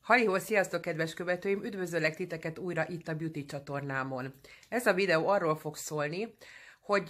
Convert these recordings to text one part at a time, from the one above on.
Halihó, sziasztok kedves követőim! Üdvözöllek titeket újra itt a Beauty csatornámon. Ez a videó arról fog szólni, hogy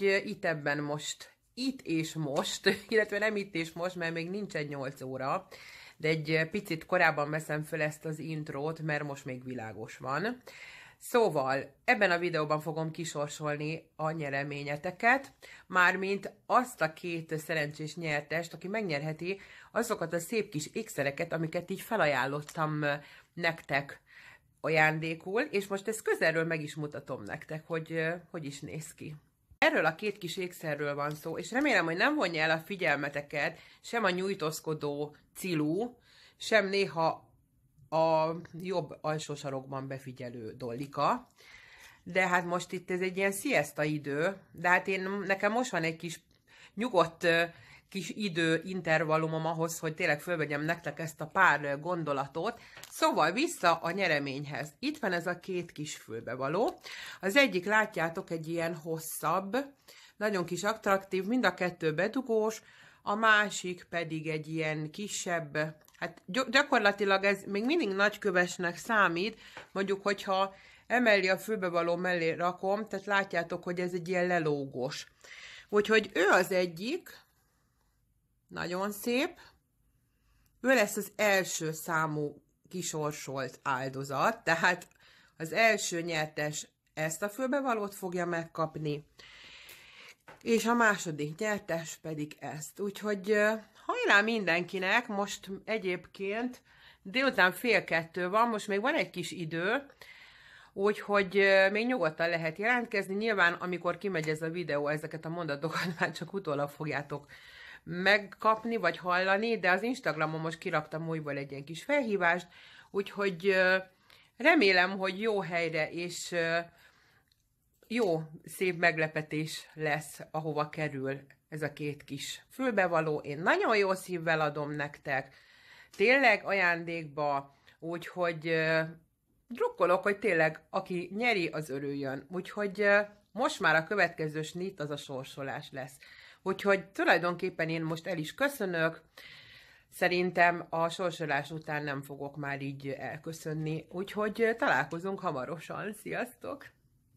itt és most, illetve nem itt és most, mert még nincsen 8 óra, de egy picit korábban veszem fel ezt az intrót, mert most még világos van. Szóval, ebben a videóban fogom kisorsolni a nyereményeteket, mármint azt a két szerencsés nyertest, aki megnyerheti azokat a szép kis ékszereket, amiket így felajánlottam nektek ajándékul, és most ezt közelről meg is mutatom nektek, hogy is néz ki. Erről a két kis ékszerről van szó, és remélem, hogy nem vonja el a figyelmeteket sem a nyújtózkodó Cilú, sem néha a jobb alsó sarokban befigyelő Dollika. De hát most itt ez egy ilyen siesta idő, de hát nekem most van egy kis nyugodt kis intervallumom ahhoz, hogy tényleg fölvegyem nektek ezt a pár gondolatot. Szóval vissza a nyereményhez. Itt van ez a két kis fülbevaló. Az egyik, látjátok, egy ilyen hosszabb, nagyon kis attraktív, mind a kettő bedugós, a másik pedig egy ilyen kisebb, hát gyakorlatilag ez még mindig nagykövesnek számít, mondjuk, hogyha emellé a fülbevaló mellé rakom, tehát látjátok, hogy ez egy ilyen lelógós. Úgyhogy ő az egyik, nagyon szép, ő lesz az első számú kisorsolt áldozat, tehát az első nyertes ezt a fülbevalót fogja megkapni, és a második nyertes pedig ezt. Úgyhogy hajrá mindenkinek, most egyébként délután 1:30 van, most még van egy kis idő, úgyhogy még nyugodtan lehet jelentkezni. Nyilván, amikor kimegy ez a videó, ezeket a mondatokat már csak utólag fogjátok megkapni, vagy hallani, de az Instagramon most kiraktam újból egy ilyen kis felhívást, úgyhogy remélem, hogy jó helyre és jó, szép meglepetés lesz, ahova kerül ez a két kis fülbevaló. Én nagyon jó szívvel adom nektek, tényleg ajándékba, úgyhogy drukkolok, hogy tényleg aki nyeri, az örüljön. Úgyhogy most már a következő snit az a sorsolás lesz. Úgyhogy tulajdonképpen én most el is köszönök, szerintem a sorsolás után nem fogok már így elköszönni, úgyhogy találkozunk hamarosan. Sziasztok!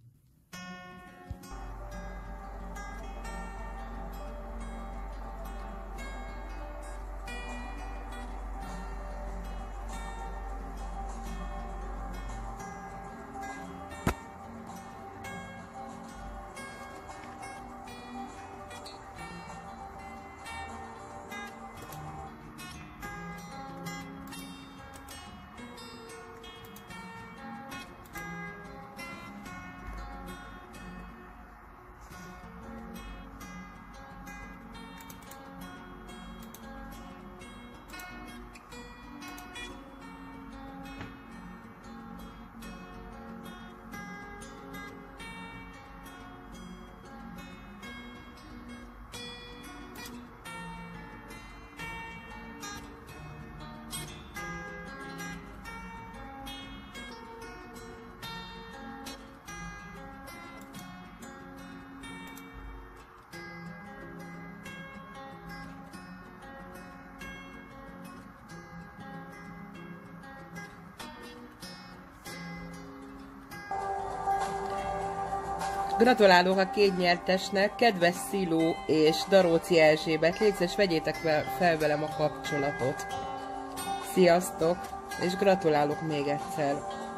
Gratulálok a két nyertesnek, kedves Szilú és Daróci Erzsébet, légy szíves, vegyétek fel velem a kapcsolatot. Sziasztok, és gratulálok még egyszer.